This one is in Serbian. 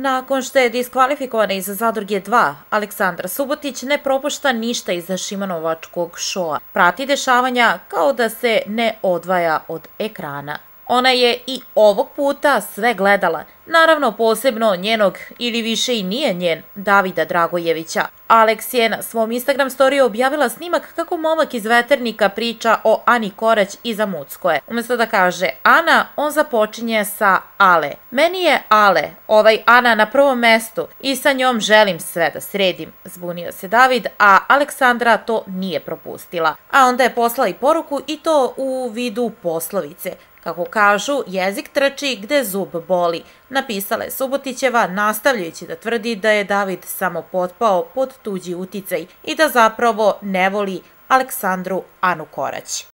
Nakon što je diskvalifikovana iz Zadruge 2, Aleksandra Subotić ne propušta ništa iza Šimonovačkog šoa. Prati dešavanja kao da se ne odvaja od ekrana. Ona je i ovog puta sve gledala, naravno posebno njenog, ili više i nije njen, Davida Dragojevića. Aleks je na svom Instagram storiju objavila snimak kako momak iz Veternika priča o Ani Korać iza Muckoje. Umesto da kaže Ana, on započinje sa Ale. Meni je Ale, Ana na prvom mestu i sa njom želim sve da sredim, zbunio se David, a Aleksandra to nije propustila. A onda je poslala i poruku i to u vidu poslovice. Kako kažu, jezik trči gde zub boli, napisala je Subotićeva, nastavljajući da tvrdi da je David samo potpao pod tuđi uticaj i da zapravo ne voli Aleksandru Anu Korać.